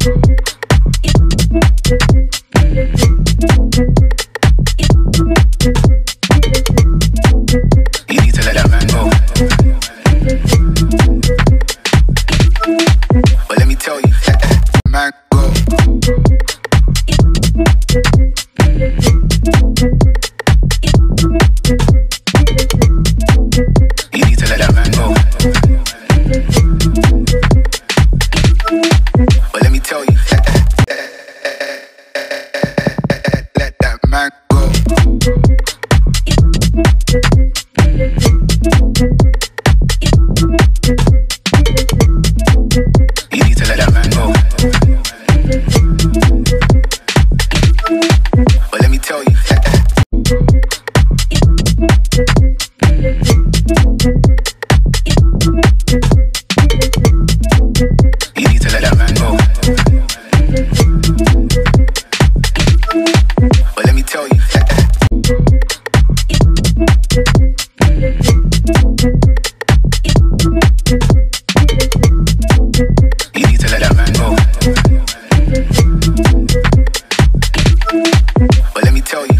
You need to let that man go. But let me tell you, let that man go. You need to let that man go. But let me tell you, let that man go. You need to let that man go. But let me tell you, you need to let that man go. But let me tell you, you need to let that man go. But let me tell you,